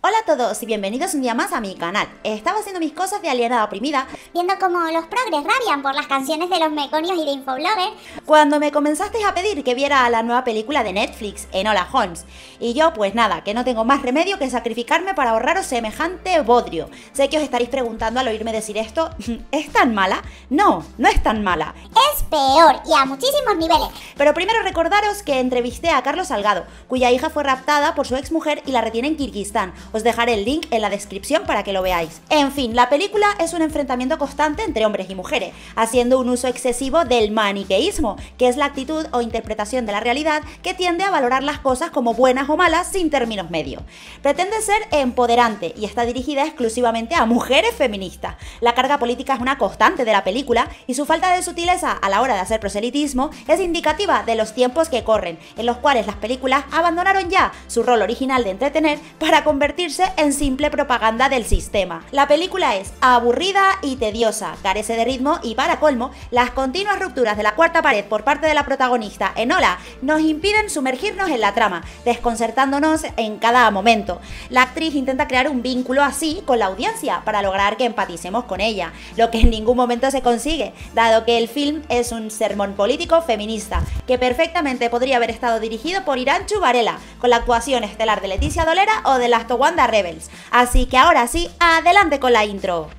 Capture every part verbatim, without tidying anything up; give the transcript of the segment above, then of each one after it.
Hola a todos y bienvenidos un día más a mi canal. Estaba haciendo mis cosas de alienada oprimida, viendo cómo los progres rabian por las canciones de los meconios y de Infobloggers, cuando me comenzasteis a pedir que viera la nueva película de Netflix, Enola Holmes. Y yo, pues nada, que no tengo más remedio que sacrificarme para ahorraros semejante bodrio. Sé que os estaréis preguntando al oírme decir esto, ¿es tan mala? No, no es tan mala. Es peor y a muchísimos niveles. Pero primero recordaros que entrevisté a Carlos Salgado, cuya hija fue raptada por su exmujer y la retiene en Kirguistán. Os dejaré el link en la descripción para que lo veáis. En fin, la película es un enfrentamiento constante entre hombres y mujeres, haciendo un uso excesivo del maniqueísmo, que es la actitud o interpretación de la realidad que tiende a valorar las cosas como buenas o malas sin términos medios. Pretende ser empoderante y está dirigida exclusivamente a mujeres feministas. La carga política es una constante de la película y su falta de sutileza a la hora de hacer proselitismo es indicativa de los tiempos que corren, en los cuales las películas abandonaron ya su rol original de entretener para convertirse en simple propaganda del sistema. La película es aburrida y tediosa, carece de ritmo y, para colmo, las continuas rupturas de la cuarta pared por parte de la protagonista, Enola, nos impiden sumergirnos en la trama, desconcertándonos en cada momento. La actriz intenta crear un vínculo así con la audiencia para lograr que empaticemos con ella, lo que en ningún momento se consigue, dado que el film es un sermón político feminista, que perfectamente podría haber estado dirigido por Iranchu Varela, con la actuación estelar de Leticia Dolera o de las Towanda Rebels. Así que ahora sí, adelante con la intro.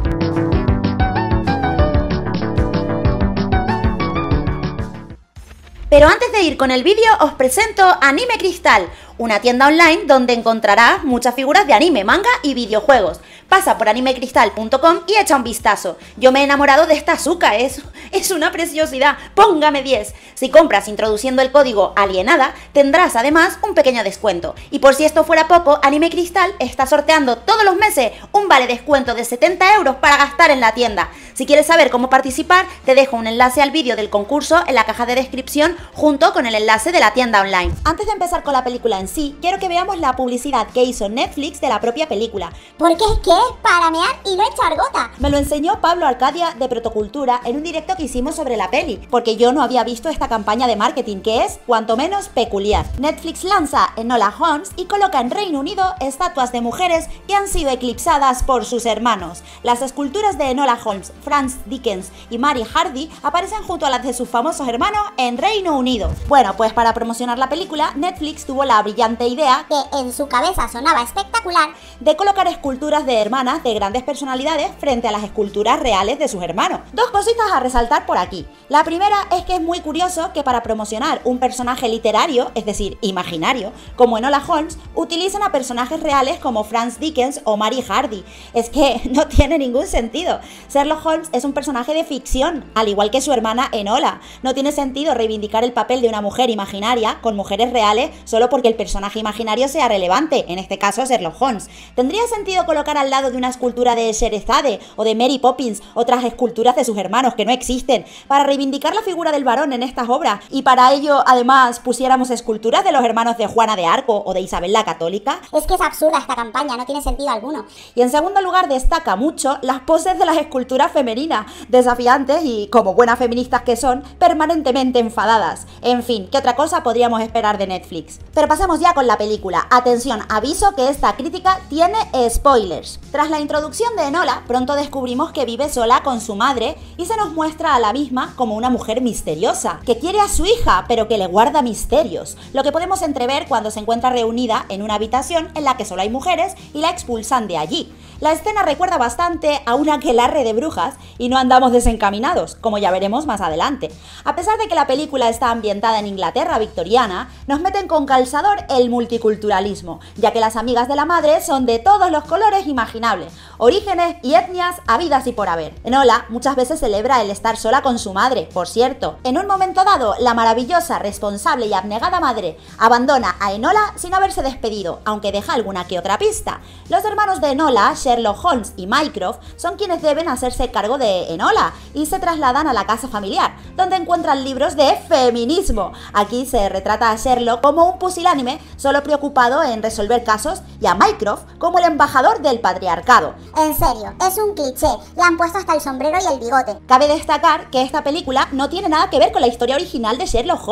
Pero antes de ir con el vídeo, os presento Anime Cristal, una tienda online donde encontrarás muchas figuras de anime, manga y videojuegos. Pasa por anime cristal punto com y echa un vistazo. Yo me he enamorado de esta Asuka, es, es una preciosidad, póngame diez. Si compras introduciendo el código alienada, tendrás además un pequeño descuento. Y por si esto fuera poco, Anime Cristal está sorteando todos los meses un vale descuento de setenta euros para gastar en la tienda. Si quieres saber cómo participar, te dejo un enlace al vídeo del concurso en la caja de descripción junto con el enlace de la tienda online. Antes de empezar con la película en sí, quiero que veamos la publicidad que hizo Netflix de la propia película. Porque es que es para mear y no echar gota. Me lo enseñó Pablo Arcadia de Protocultura en un directo que hicimos sobre la peli, porque yo no había visto esta campaña de marketing que es, cuanto menos, peculiar. Netflix lanza Enola Holmes y coloca en Reino Unido estatuas de mujeres que han sido eclipsadas por sus hermanos. Las esculturas de Enola Holmes, Franz Dickens y Mary Hardy aparecen junto a las de sus famosos hermanos en Reino Unido. Bueno, pues para promocionar la película, Netflix tuvo la brillante idea, que en su cabeza sonaba espectacular, de colocar esculturas de hermanas de grandes personalidades frente a las esculturas reales de sus hermanos. Dos cositas a resaltar por aquí. La primera es que es muy curioso que para promocionar un personaje literario, es decir, imaginario, como Enola Holmes, utilicen a personajes reales como Franz Dickens o Mary Hardy. Es que no tiene ningún sentido. Sherlock Holmes es un personaje de ficción, al igual que su hermana Enola. No tiene sentido reivindicar el papel de una mujer imaginaria con mujeres reales solo porque el personaje imaginario sea relevante, en este caso Sherlock Holmes. ¿Tendría sentido colocar al lado de una escultura de Sherezade o de Mary Poppins otras esculturas de sus hermanos que no existen, para reivindicar la figura del varón en estas obras, y para ello además pusiéramos esculturas de los hermanos de Juana de Arco o de Isabel la Católica? Es que es absurda esta campaña, no tiene sentido alguno. Y en segundo lugar, destaca mucho las poses de las esculturas femeninas, desafiantes y, como buenas feministas que son, permanentemente enfadadas. En fin, ¿qué otra cosa podríamos esperar de Netflix? Pero pasemos ya con la película. Atención, aviso que esta crítica tiene spoilers. Tras la introducción de Enola, pronto descubrimos que vive sola con su madre y se nos muestra a la misma como una mujer misteriosa, que quiere a su hija pero que le guarda misterios, lo que podemos entrever cuando se encuentra reunida en una habitación en la que solo hay mujeres y la expulsan de allí. La escena recuerda bastante a un aquelarre de brujas y no andamos desencaminados, como ya veremos más adelante. A pesar de que la película está ambientada en Inglaterra victoriana, nos meten con calzador el multiculturalismo, ya que las amigas de la madre son de todos los colores imaginables, orígenes y etnias habidas y por haber. Enola muchas veces celebra el estar sola con su madre, por cierto. En un momento dado, la maravillosa, responsable y abnegada madre abandona a Enola sin haberse despedido, aunque deja alguna que otra pista. Los hermanos de Enola, Sherlock Holmes y Mycroft, son quienes deben hacerse cargo de Enola y se trasladan a la casa familiar, donde encuentran libros de feminismo. Aquí se retrata a Sherlock como un pusilánime solo preocupado en resolver casos y a Mycroft como el embajador del patriarcado. En serio, es un cliché, le han puesto hasta el sombrero y el bigote. Cabe destacar que esta película no tiene nada que ver con la historia original de Sherlock Holmes.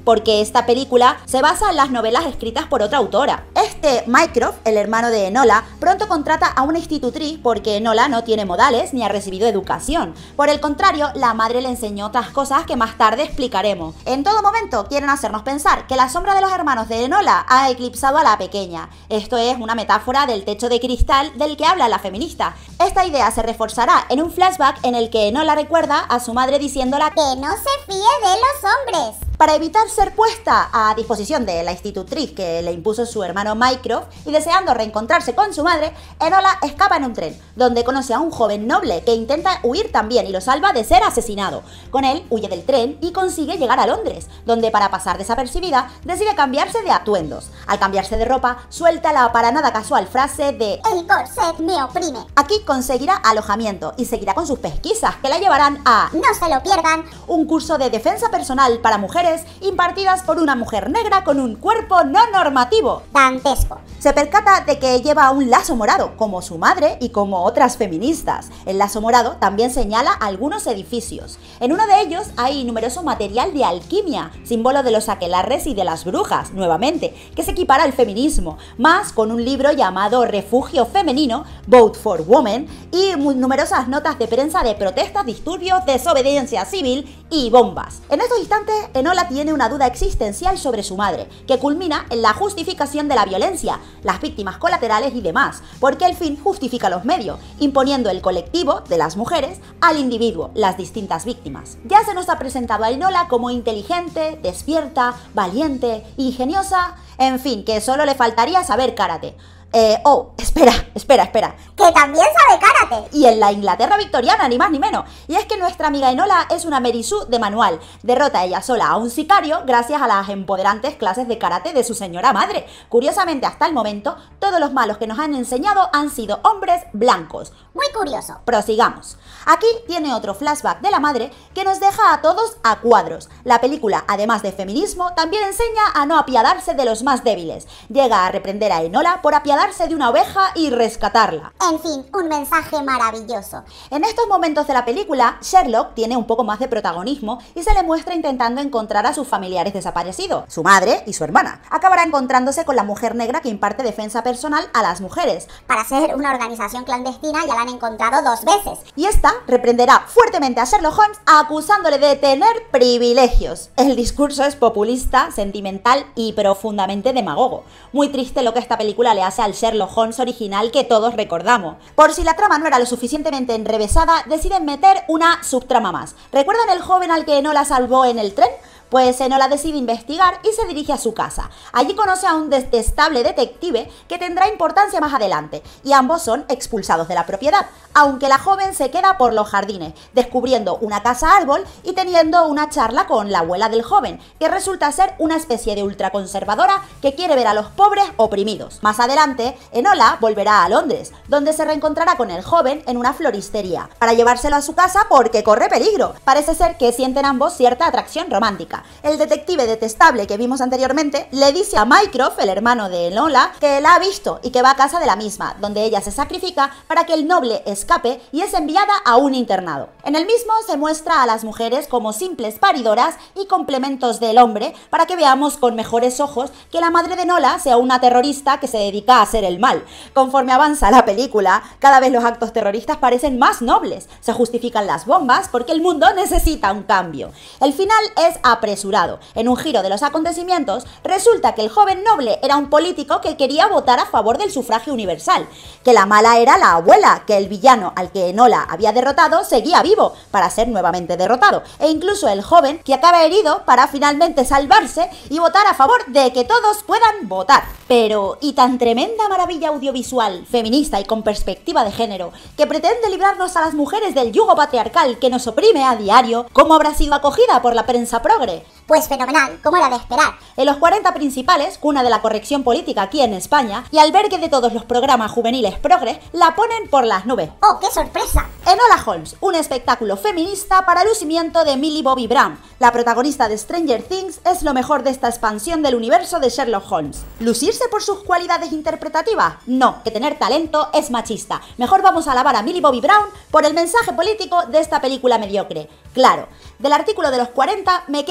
porque esta película se basa en las novelas escritas por otra autora. Este Mycroft, el hermano de Enola, pronto contrata a una institutriz porque Enola no tiene modales ni ha recibido educación. Por el contrario, la madre le enseñó otras cosas que más tarde explicaremos. En todo momento quieren hacernos pensar que la sombra de los hermanos de Enola ha eclipsado a la pequeña. Esto es una metáfora del techo de cristal del que habla la feminista. Esta idea se reforzará en un flashback en el que Enola recuerda a su madre diciéndola que no se fíe de los hombres. Para evitar ser puesta a disposición de la institutriz que le impuso su hermano Mycroft y deseando reencontrarse con su madre, Enola escapa en un tren, donde conoce a un joven noble que intenta huir también y lo salva de ser asesinado. Con él huye del tren y consigue llegar a Londres, donde para pasar desapercibida decide cambiarse de atuendos. Al cambiarse de ropa, suelta la para nada casual frase de "el corset me oprime". Aquí conseguirá alojamiento y seguirá con sus pesquisas que la llevarán a "no se lo pierdan", un curso de defensa personal para mujeres impartidas por una mujer negra con un cuerpo no normativo. Dantesco. Se percata de que lleva un lazo morado, como su madre y como otras feministas. El lazo morado también señala algunos edificios. En uno de ellos hay numeroso material de alquimia, símbolo de los aquelarres y de las brujas, nuevamente, que se equipara al feminismo, más con un libro llamado Refugio Femenino, Vote for Women, y numerosas notas de prensa de protestas, disturbios, desobediencia civil y bombas. En estos instantes, Enola tiene una duda existencial sobre su madre, que culmina en la justificación de la violencia, las víctimas colaterales y demás, porque el fin justifica los medios, imponiendo el colectivo de las mujeres al individuo, las distintas víctimas. Ya se nos ha presentado a Enola como inteligente, despierta, valiente, ingeniosa, en fin, que solo le faltaría saber karate. Eh, oh, espera, espera, espera. Que también sabe karate. Y en la Inglaterra victoriana, ni más ni menos. Y es que nuestra amiga Enola es una Mary Sue de manual. Derrota ella sola a un sicario gracias a las empoderantes clases de karate de su señora madre. Curiosamente, hasta el momento, todos los malos que nos han enseñado han sido hombres blancos. Muy curioso. Prosigamos. Aquí tiene otro flashback de la madre que nos deja a todos a cuadros. La película, además de feminismo, también enseña a no apiadarse de los más débiles. Llega a reprender a Enola por apiadarse de una oveja y rescatarla. En fin, un mensaje maravilloso. En estos momentos de la película, Sherlock tiene un poco más de protagonismo y se le muestra intentando encontrar a sus familiares desaparecidos, su madre y su hermana. Acabará encontrándose con la mujer negra que imparte defensa personal a las mujeres. Para ser una organización clandestina ya la han encontrado dos veces. Y esta reprenderá fuertemente a Sherlock Holmes acusándole de tener privilegios. El discurso es populista, sentimental y profundamente demagogo. Muy triste lo que esta película le hace al Sherlock Holmes original que todos recordamos. Por si la trama no era lo suficientemente enrevesada, deciden meter una subtrama más. ¿Recuerdan el joven al que Enola salvó en el tren? Pues Enola decide investigar y se dirige a su casa. Allí conoce a un detestable detective que tendrá importancia más adelante, y ambos son expulsados de la propiedad, aunque la joven se queda por los jardines, descubriendo una casa árbol y teniendo una charla con la abuela del joven, que resulta ser una especie de ultraconservadora que quiere ver a los pobres oprimidos. Más adelante, Enola volverá a Londres, donde se reencontrará con el joven en una floristería, para llevárselo a su casa porque corre peligro. Parece ser que sienten ambos cierta atracción romántica. El detective detestable que vimos anteriormente le dice a Mycroft, el hermano de Enola, que la ha visto y que va a casa de la misma, donde ella se sacrifica para que el noble escape y es enviada a un internado. En el mismo se muestra a las mujeres como simples paridoras y complementos del hombre para que veamos con mejores ojos que la madre de Enola sea una terrorista que se dedica a hacer el mal. Conforme avanza la película, cada vez los actos terroristas parecen más nobles. Se justifican las bombas porque el mundo necesita un cambio. El final es apresurado. En un giro de los acontecimientos, resulta que el joven noble era un político que quería votar a favor del sufragio universal, que la mala era la abuela, que el villano al que Enola había derrotado seguía vivo para ser nuevamente derrotado, e incluso el joven que acaba herido para finalmente salvarse y votar a favor de que todos puedan votar. Pero, ¿y tan tremenda maravilla audiovisual, feminista y con perspectiva de género, que pretende librarnos a las mujeres del yugo patriarcal que nos oprime a diario, cómo habrá sido acogida por la prensa progre? Pues fenomenal, como era de esperar. En los cuarenta principales, cuna de la corrección política aquí en España, y albergue de todos los programas juveniles progres, la ponen por las nubes. ¡Oh, qué sorpresa! Enola Holmes, un espectáculo feminista para lucimiento de Millie Bobby Brown. La protagonista de Stranger Things es lo mejor de esta expansión del universo de Sherlock Holmes. ¿Lucirse por sus cualidades interpretativas? No, que tener talento es machista. Mejor vamos a alabar a Millie Bobby Brown por el mensaje político de esta película mediocre. Claro, del artículo de los cuarenta me quedo con el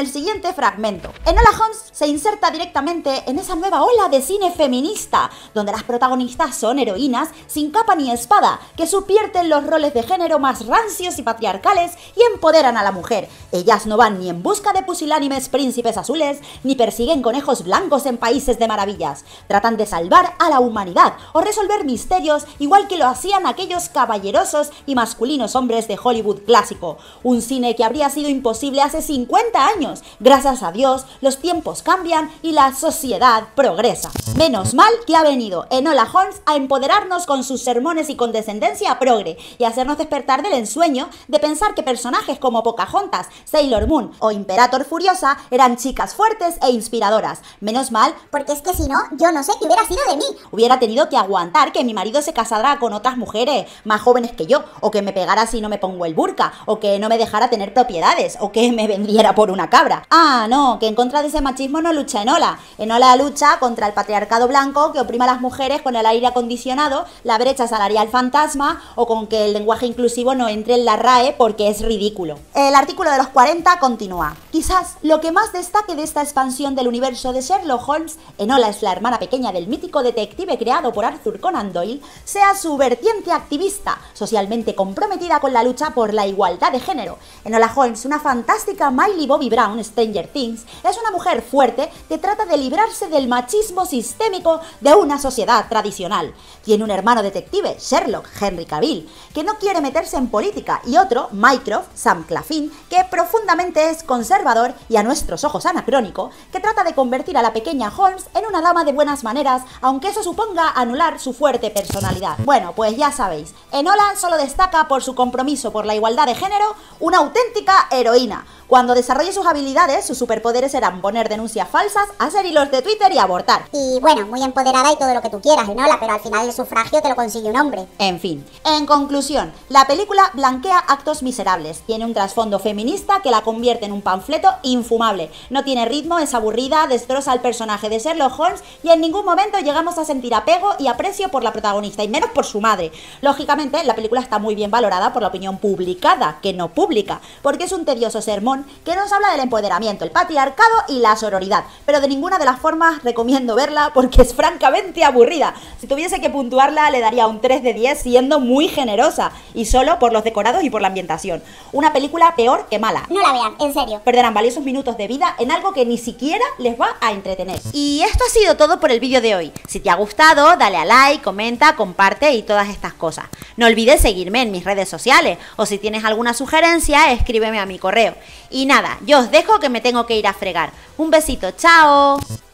el siguiente fragmento. Enola Holmes se inserta directamente en esa nueva ola de cine feminista, donde las protagonistas son heroínas sin capa ni espada, que subvierten los roles de género más rancios y patriarcales y empoderan a la mujer. Ellas no van ni en busca de pusilánimes príncipes azules, ni persiguen conejos blancos en países de maravillas. Tratan de salvar a la humanidad o resolver misterios igual que lo hacían aquellos caballerosos y masculinos hombres de Hollywood clásico. Un cine que habría sido imposible hace cincuenta años. Gracias a Dios, los tiempos cambian y la sociedad progresa. Menos mal que ha venido Enola Holmes a empoderarnos con sus sermones y condescendencia progre y hacernos despertar del ensueño de pensar que personajes como Pocahontas, Sailor Moon o Imperator Furiosa eran chicas fuertes e inspiradoras. Menos mal, Porque es que si no, yo no sé qué hubiera sido de mí. hubiera tenido que aguantar que mi marido se casara con otras mujeres más jóvenes que yo, o que me pegara si no me pongo el burka, o que no me dejara tener propiedades, o que me vendiera por una cabra. Ah, no, que en contra de ese machismo no lucha Enola. Enola lucha contra el patriarcado blanco que oprime a las mujeres con el aire acondicionado, la brecha salarial fantasma o con que el lenguaje inclusivo no entre en la R A E porque es ridículo. El artículo de los cuarenta continúa. Quizás lo que más destaque de esta expansión del universo de Sherlock Holmes, Enola es la hermana pequeña del mítico detective creado por Arthur Conan Doyle, sea su vertiente activista, socialmente comprometida con la lucha por la igualdad de género. Enola Holmes, una fantástica Millie Bobby Brown, Stranger Things, es una mujer fuerte que trata de librarse del machismo sistémico de una sociedad tradicional. Tiene un hermano detective, Sherlock, Henry Cavill, que no quiere meterse en política, y otro, Mycroft, Sam Claflin, que profundamente es conservador y a nuestros ojos anacrónico, que trata de convertir a la pequeña Holmes en una dama de buenas maneras, aunque eso suponga anular su fuerte personalidad. Bueno, pues ya sabéis, Enola solo destaca por su compromiso por la igualdad de género, una auténtica heroína. Cuando desarrolle sus habilidades, sus superpoderes serán poner denuncias falsas, hacer hilos de Twitter y abortar. Y bueno, muy empoderada y todo lo que tú quieras, Enola, pero al final el sufragio te lo consigue un hombre. En fin, en conclusión, la película blanquea actos miserables, tiene un trasfondo feminista que la convierte en un panfleto infumable, no tiene ritmo, es aburrida, destroza al personaje de Sherlock Holmes y en ningún momento llegamos a sentir apego y aprecio por la protagonista, y menos por su madre. Lógicamente, la película está muy bien valorada por la opinión publicada, que no pública, porque es un tedioso sermón que nos habla del empoderamiento, el patriarcado y la sororidad, pero de ninguna de las formas recomiendo verla porque es francamente aburrida. Si tuviese que puntuarla le daría un tres de diez siendo muy generosa, y solo por los decorados y por la ambientación. Una película peor que mala. No la vean, en serio. Perderán valiosos minutos de vida en algo que ni siquiera les va a entretener. Y esto ha sido todo por el vídeo de hoy. Si te ha gustado, dale a like, comenta, comparte y todas estas cosas. No olvides seguirme en mis redes sociales, o si tienes alguna sugerencia, escríbeme a mi correo. Y nada, yo os dejo que me tengo que ir a fregar. Un besito, chao.